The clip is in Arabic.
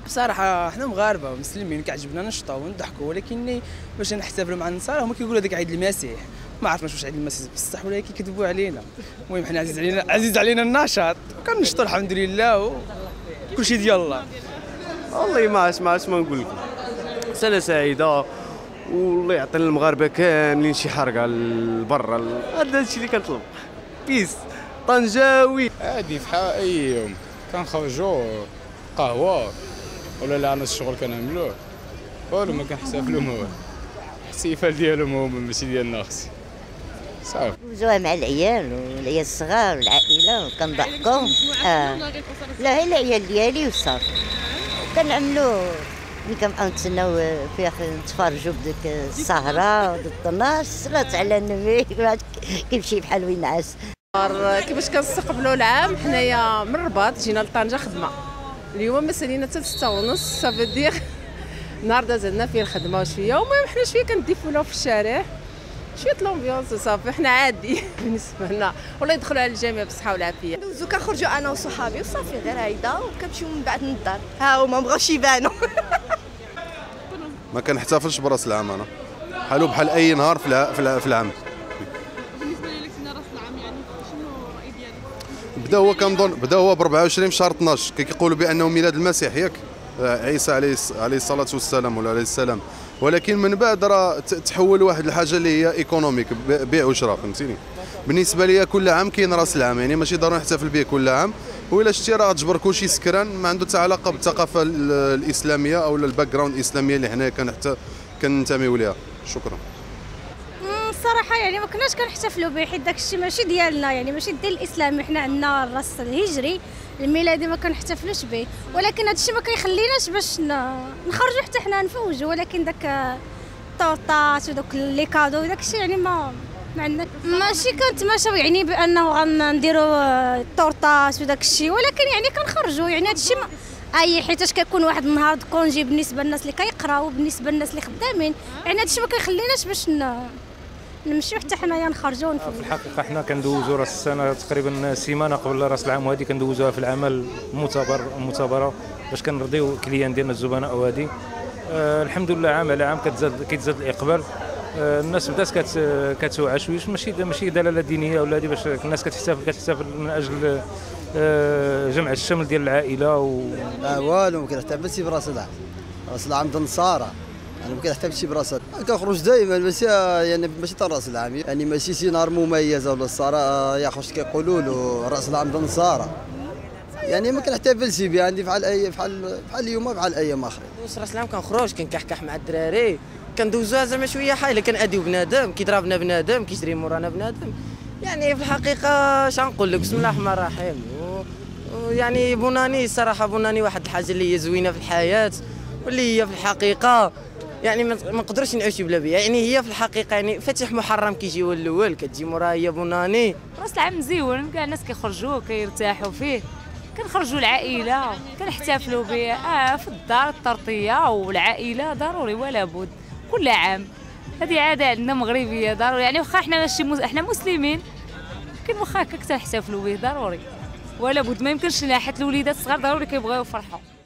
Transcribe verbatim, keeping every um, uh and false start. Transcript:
بصراحه حنا مغاربه مسلمين كيعجبنا نشطوا ونضحكوا، ولكن باش نحتفلوا مع النصارى هما كيقولوا هذاك عيد المسيح. ما عرفناش واش عيد المسيح بصح، ولكن كيكذبوا علينا. المهم حنا عزيز علينا عزيز علينا النشاط وكنشطوا الحمد لله وكلشي ديال الله. والله ما عرفت ما عرفت ما نقول لكم. سنه سعيده والله يعطي المغاربه كاملين شي حرقه لبرا. هذا الشيء اللي كنطلب. بيس طنجاوي عادي في اي يوم كنخرجوا قهوه ولا لا عندنا الشغل كنعملوه والو ما كنحتفلوا ما والو. الاحتفال ديالهم هما ماشي ديالنا اختي صافي. ندوزوها مع العيال والعيال الصغار والعائله وكنضحكوا. اه لا هي العيال ديالي وصافي كنعملوا ملي كنبقاو نتسناو فيها نتفرجوا بديك السهره وديك اثناش صلاه على النبي كيمشي بحال وينعس. كيفاش كنستقبلوا العام حنايا من الرباط جينا لطنجه خدمه. اليوم مسالينا حتى ستة ونص صافي دير نهار دازلنا فيه الخدمه وشويه، المهم حنا شويه كنديفولاو في الشارع شويه لومبيونس صافي حنا عادي بالنسبه لنا. والله يدخلوا على الجميع بالصحه والعافيه. ندوزو كنخرجوا انا وصحابي وصافي غير هيدا وكنمشيو من بعد للدار. ها هما مبغاوش يبانوا. ما كنحتفلش براس العام انا بحالو بحال اي نهار في العام. بالنسبه لك راس العام يعني شنو الراي ديالك؟ بدا هو كنظن بدا هو ب أربعة وعشرين في شهر اثناش كيقولوا بانه ميلاد المسيح ياك عيسى عليه عليه الصلاه والسلام ولا عليه السلام، ولكن من بعد راه تحول واحد الحاجه اللي هي ايكونوميك بيع وشراء فهمتيني. بالنسبه لي كل عام كاين راس العام يعني ماشي ضروري نحتفل به كل عام، وإلا شتي راه تجبر كلشي سكران ما عنده حتى علاقه بالثقافه الاسلاميه او الباك جراوند الاسلاميه اللي حنا كنحت كننتميو ليها. شكرا. الصراحه يعني ما كناش كنحتفلوا به حيت داكشي ماشي ديالنا، يعني ماشي ديال الاسلام. حنا عندنا الراس الهجري الميلادي ما كنحتفلوش به، ولكن هذا الشيء ما كيخليناش باش نخرجوا حتى حنا نفوجوا. ولكن داك الطورطات ودوك لي كادو داك الشيء يعني ما ما عندنا ماشي كنتماشاو يعني بانه غنديروا الطورطات وداك الشيء، ولكن يعني كنخرجوا يعني هذا الشيء اي حيتاش كيكون واحد النهار كونجي بالنسبه للناس اللي كيقراو وبالنسبه للناس اللي خدامين، يعني هذا الشيء ما كيخليناش باش نمشيو حتى حنايا نخرجوا ونفوتوا. في الحقيقه حنا كندوزوا راس السنه تقريبا سيمانه قبل راس العام، وهذه كندوزوها في العمل المعتبر المعتبره باش كنرضيو الكليان ديالنا الزبناء. وهذه آه الحمد لله عام على عام كتزاد كيتزاد الاقبال. آه الناس بدات كت كتوعى شويه، ماشي ماشي دلاله دينيه ولا هذه باش الناس كتحتفل كتحتفل من اجل آه جمع الشمل ديال العائله و لا والو ما كنحتفلش براس العام. راس العام د النصارى انا ما كنحتفلش براس العام. كنخرج دائما ماشي يعني ماشي تاع راس العام، يعني ماشي شي نهار مميز ولا الصراحه يا خوش كيقولوا له راس العام د النصارى، يعني ما كنحتفلش به. عندي بحال اي بحال بحال اليوم بحال ايام اخرين. راس العام كنخرج كنكحكح مع الدراري كندوزوها زعما شويه حايله كناديو بنادم كيضربنا بنادم كيجري مورانا بنادم. يعني في الحقيقه شنو نقول لك بسم الله الرحمن الرحيم. ويعني بوناني الصراحه بوناني واحد الحاجه اللي هي زوينه في الحياه واللي هي في الحقيقه يعني ما نقدروش نعيشوا بلا بها. يعني هي في الحقيقه يعني فاتح محرم كيجي هو الاول كتجي موراه هي بوناني. راس العام مزيون كاع الناس كيخرجوا كيرتاحوا فيه، كنخرجوا العائله كنحتفلوا به اه في الدار الطرطيه والعائله ضروري ولا بد كل عام. هذه عاده عندنا مغربيه ضروري، يعني واخا حنا ماشي مس... حنا مسلمين لكن واخا هكاك تنحتفلوا به ضروري ولا بد. ما يمكنش لنا حتى الوليدات الصغار ضروري كيبغيو يفرحوا.